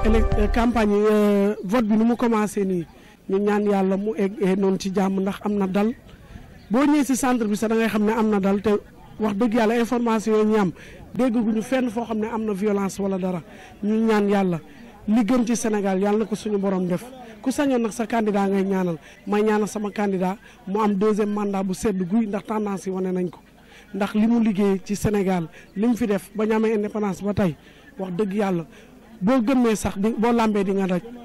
campagne vote bi nu mu commencé nii ñu ñaan yàlla mu egg noonu ci jàmm ndax am na dal boo ñëwee si centre bi sax da ngay xam ne am na dal te wax dëgg yàlla information yooyu ñu am dégguñu fenn foo xam ne am na violence wala dara ñu ñaan yàlla li gën ci Sénégal yàlla na ko suñu borom def ku sañoon nag sa candidat ngay ñaanal may ñaanal sama candidat mu am deuxième mandat bu sedd guy ndax tendance yi wane nañ ko ndax li mu liggéey ci Sénégal li mu fi def ba ñu amee indépendance ba tey wax dëgg yàlla boo gëmmee sax boo lambee di nga daj